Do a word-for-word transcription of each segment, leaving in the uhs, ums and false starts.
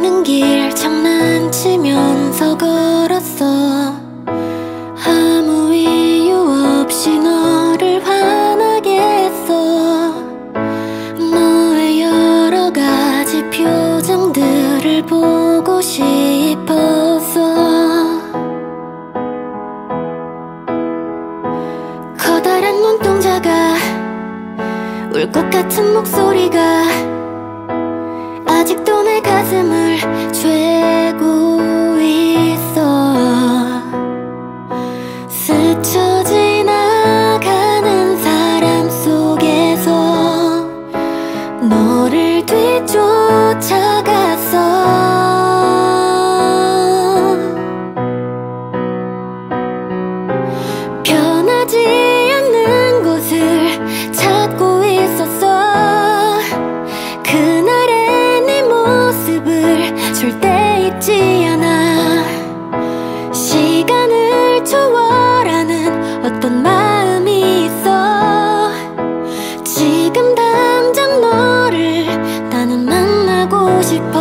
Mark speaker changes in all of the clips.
Speaker 1: 가는 길 장난치면서 걸었어. 아무 이유 없이 너를 화나게 했어. 너의 여러 가지 표정들을 보고 싶었어. 커다란 눈동자가 울 것 같은 목소리가 아직도 내 가슴을 쬐고 있어. 스쳐 지나가는 사람 속에서 너를 뒤쫓아갔어. 변하지 않는 곳을 찾고 있었어. 그날의 네 모습을 절대 잊지 않아. 시간을 초월하는 어떤 마음이 있어. 지금 당장 너를 나는 만나고 싶어.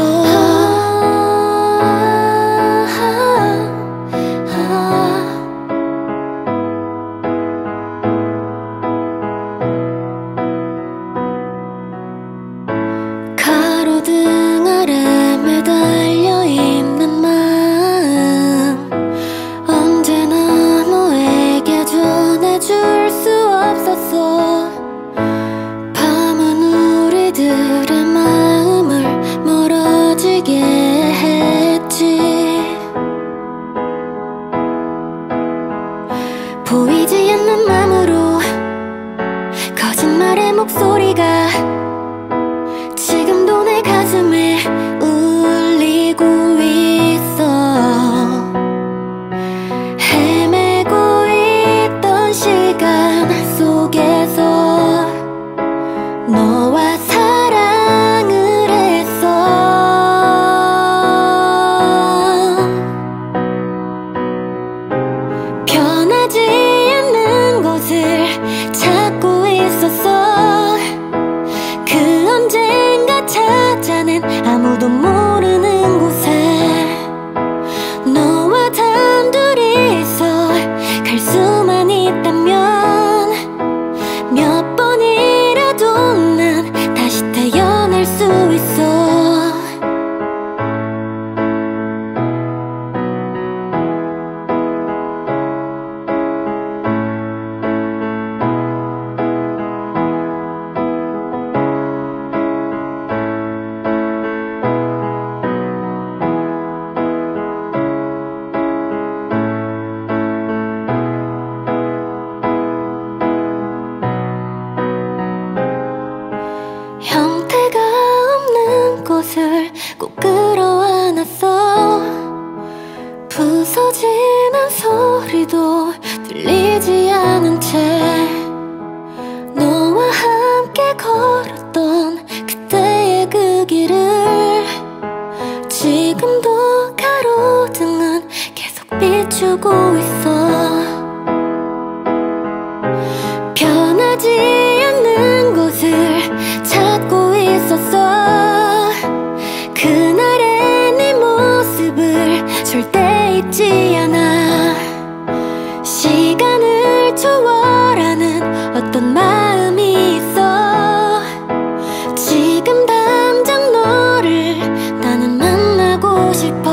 Speaker 1: 가로등 아래 매달려 있는 마음 언제나 너에게 전해줄 수 없었어. 밤은 우리들의 마음을 멀어지게 했지. 보이지 않는 맘으로 거짓말의 목소리가 지금도 내 가슴에 울리고 있어. 헤매고 있던 시간 속에서 너와 사랑을 했어. 변하지 않는 곳을 찾고 있었어. 그 언젠가 찾아낸 아무도 모르는 곳에 너와 단둘이서 갈 수만 있다면 몇 번이라도 난 다시 태어날 수 있어. 형태가 없는 꽃을 꼭 끌어안았어. 부서지는 소리도 들리지 않은 채 너와 함께 걸었던 그때의 그 길을 지금도 가로등은 계속 비추고 있어. 변하지 않는 곳을 찾고 있었어. 그날의 네 모습을 절대 잊지 않아. 시간을 초월하는 어떤 마음이 있어. 지금 당장 너를 나는 만나고 싶어.